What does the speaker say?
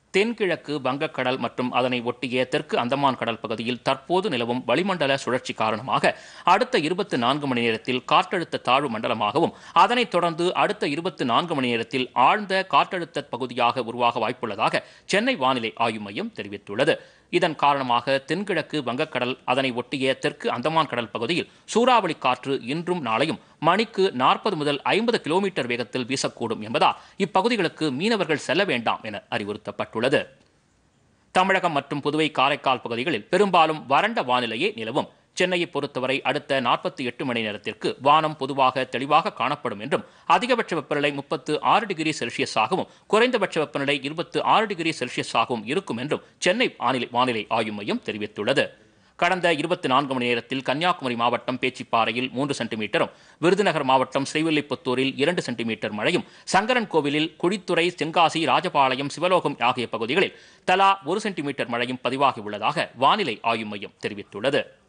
தென்கிழக்கு வங்கக்கடல் மற்றும் அதனை ஒட்டிய தெற்கு அந்தமான் கடல் பகுதியில் தற்போது நிலவும் வளிமண்டல சுழற்சி காரணமாக அடுத்த 24 மணி நேரத்தில் காற்றழுத்த தாழ்வு மண்டலமாகவும் அதனைத் தொடர்ந்து அடுத்த 24 மணி நேரத்தில் ஆழ்ந்த காற்றழுத்த பகுதியாக உருவாக வாய்ப்புள்ளதாக சென்னை வானிலை ஆய்வு மையம் தெரிவித்துள்ளது. இதன் காரணமாக தென்கிழக்கு வங்கக்கடல் அதனை ஒட்டிய தெற்கு அந்தமான் கடல் பகுதியில் சூறாவளி காற்று இன்றும் நாளையும் மணிக்கு 40 முதல் 50 கிலோமீட்டர் வேகத்தில் வீசக்கூடும் என்பதால் இப்பகுதிகளுக்கு மீனவர்கள் செல்ல வேண்டாம் என அறிவுறுத்தப்பட்டுள்ளது. தமிழகம் மற்றும் புதுவை காரைக்கால் பகுதிகளில் பெரும்பாலும் வறண்ட வானிலையே நிலவும். சென்னையை பொறுத்தவரை அடுத்த 48 மணி நேரத்திற்கு வானம் பொதுவாக தெளிவாக காணப்படும் என்றும் அதிகபட்ச வெப்பநிலை 36 டிகிரி செல்சியஸாகவும் குறைந்தபட்ச வெப்பநிலை 26 டிகிரி செல்சியஸாகவும் இருக்கும் என்றும் சென்னை வானிலை ஆய்வு மையம் தெரிவித்துள்ளது. கடந்த 24 மணி நேரத்தில் கன்னியாகுமரி மாவட்டம் பேச்சிப்பாறையில் 3 சென்டிமீட்டரும், விருதுநகர் மாவட்டம் ஸ்ரீவில்லிபுத்தூரில் 2 சென்டிமீட்டர் மழையும், சங்கரன் கோவிலில், குழித்துறை, தென்காசி, ராஜபாளையம், சிவலோகம் ஆகிய பகுதிகளில் தலா 1 சென்டிமீட்டர் மழையும் பதிவாகியுள்ளதாக வானிலை ஆய்வு மையம் தெரிவித்துள்ளது.